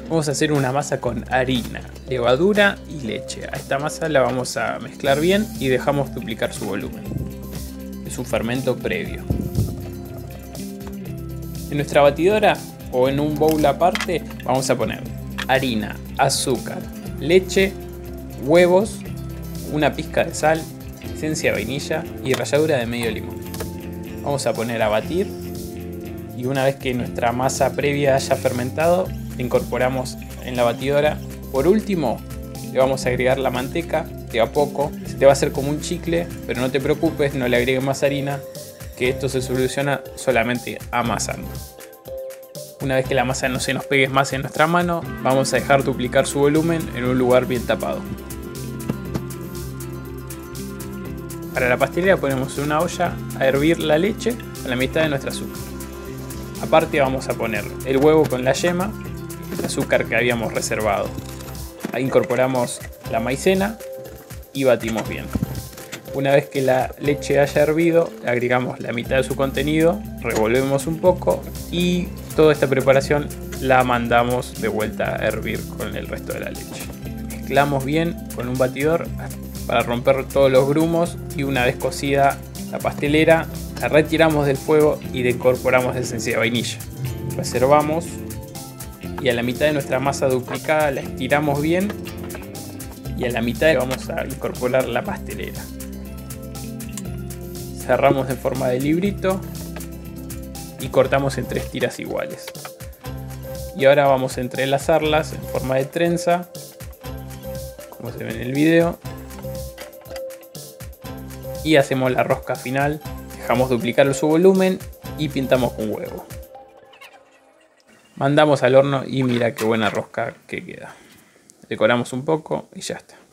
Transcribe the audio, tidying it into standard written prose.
Vamos a hacer una masa con harina, levadura y leche. A esta masa la vamos a mezclar bien y dejamos duplicar su volumen. Es un fermento previo. En nuestra batidora o en un bowl aparte vamos a poner harina, azúcar, leche, huevos, una pizca de sal, esencia de vainilla y ralladura de medio limón. Vamos a poner a batir y una vez que nuestra masa previa haya fermentado, la incorporamos en la batidora. Por último, le vamos a agregar la manteca de a poco. Se te va a hacer como un chicle, pero no te preocupes, no le agregues más harina, que esto se soluciona solamente amasando. Una vez que la masa no se nos pegue más en nuestra mano, vamos a dejar duplicar su volumen en un lugar bien tapado. Para la pastelera ponemos en una olla a hervir la leche a la mitad de nuestro azúcar. Aparte vamos a poner el huevo con la yema, el azúcar que habíamos reservado. Ahí incorporamos la maicena y batimos bien. Una vez que la leche haya hervido, agregamos la mitad de su contenido, revolvemos un poco y toda esta preparación la mandamos de vuelta a hervir con el resto de la leche. Mezclamos bien con un batidor para romper todos los grumos y una vez cocida la pastelera, la retiramos del fuego y le incorporamos esencia de vainilla. Reservamos y a la mitad de nuestra masa duplicada la estiramos bien y a la mitad vamos a incorporar la pastelera. Cerramos en forma de librito y cortamos en 3 tiras iguales. Y ahora vamos a entrelazarlas en forma de trenza, como se ve en el video. Y hacemos la rosca final, dejamos duplicar su volumen y pintamos con huevo. Mandamos al horno y mira qué buena rosca que queda. Decoramos un poco y ya está.